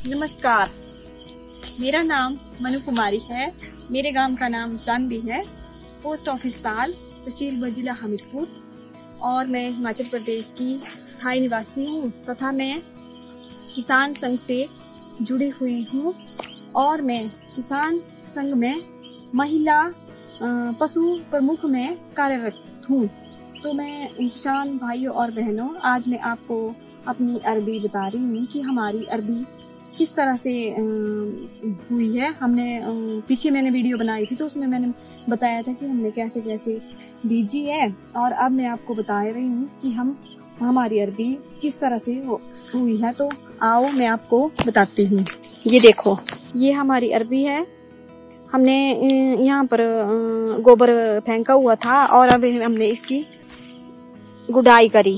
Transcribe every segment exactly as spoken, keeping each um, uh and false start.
नमस्कार, मेरा नाम मनु कुमारी है। मेरे गांव का नाम चांदी है। पोस्ट ऑफिस पाल, तहसील व जिला हमीरपुर। और मैं हिमाचल प्रदेश की स्थायी निवासी हूँ तथा मैं किसान संघ से जुड़ी हुई हूँ। और मैं किसान संघ में महिला पशु प्रमुख में कार्यरत हूँ। तो मैं किसान भाइयों और बहनों, आज मैं आपको अपनी अरबी बता रही हूँ कि हमारी अरबी किस तरह से हुई है। हमने पीछे मैंने वीडियो बनाई थी तो उसमें मैंने बताया था कि हमने कैसे कैसे बीजी है। और अब मैं आपको बता रही हूँ कि हम हमारी अरबी किस तरह से हुई है। तो आओ मैं आपको बताती हूँ। ये देखो, ये हमारी अरबी है। हमने यहाँ पर गोबर फेंका हुआ था और अब हमने इसकी गुड़ाई करी।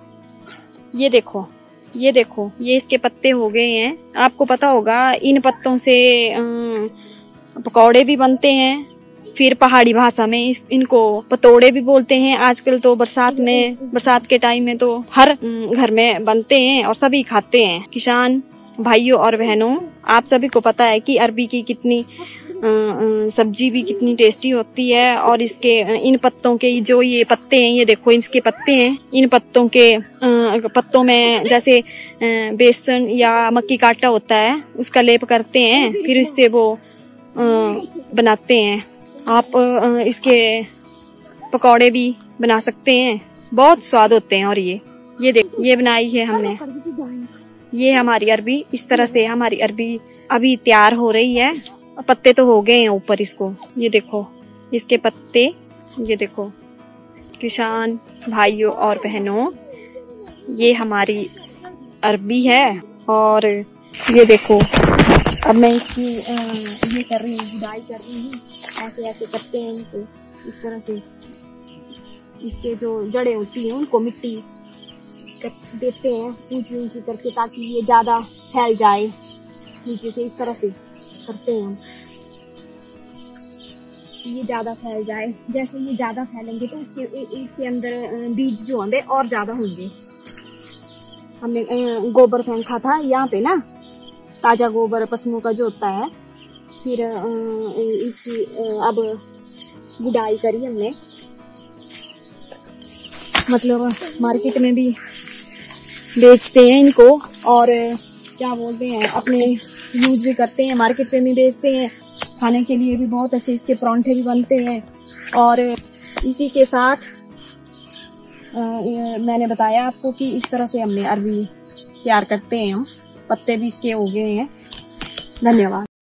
ये देखो, ये देखो, ये इसके पत्ते हो गए हैं। आपको पता होगा इन पत्तों से पकौड़े भी बनते हैं। फिर पहाड़ी भाषा में इस इनको पतोड़े भी बोलते हैं। आजकल तो बरसात में बरसात के टाइम में तो हर घर में बनते हैं और सभी खाते हैं। किसान भाइयों और बहनों, आप सभी को पता है कि अरबी की कितनी सब्जी भी कितनी टेस्टी होती है। और इसके इन पत्तों के जो ये पत्ते हैं, ये देखो इसके पत्ते हैं। इन पत्तों के पत्तों में जैसे बेसन या मक्की का आटा होता है उसका लेप करते हैं, फिर इससे वो बनाते हैं। आप इसके पकौड़े भी बना सकते हैं, बहुत स्वाद होते हैं। और ये ये देखो, ये बनाई है हमने। ये हमारी अरबी, इस तरह से हमारी अरबी अभी तैयार हो रही है। पत्ते तो हो गए हैं ऊपर इसको। ये देखो इसके पत्ते, ये देखो किसान भाइयों और बहनों, ये हमारी अरबी है। और ये देखो, अब मैं इसकी ये कर रही हूँ, गुड़ाई कर रही हूँ। ऐसे ऐसे करते हैं इनको, इस तरह से इसके जो जड़ें होती हैं उनको मिट्टी देते हैं ऊंची ऊंची करके, ताकि ये ज्यादा फैल जाए नीचे से। इस तरह से करते हैं हम, ये ज्यादा फैल जाए। जैसे ये ज्यादा फैलेंगे तो इसके इसके अंदर बीज जो होंगे और ज्यादा होंगे। हमने गोबर फेंका था यहाँ पे ना, ताजा गोबर पशुओं का जो होता है। फिर इसकी अब गुड़ाई करी हमने। मतलब मार्केट में भी बेचते हैं इनको, और क्या बोलते हैं, अपने यूज भी करते हैं, मार्केट में भी बेचते हैं। खाने के लिए भी बहुत अच्छे इसके परांठे भी बनते हैं। और इसी के साथ आ, मैंने बताया आपको कि इस तरह से हमने अरबी तैयार करते हैं हम। पत्ते भी इसके हो गए हैं। धन्यवाद।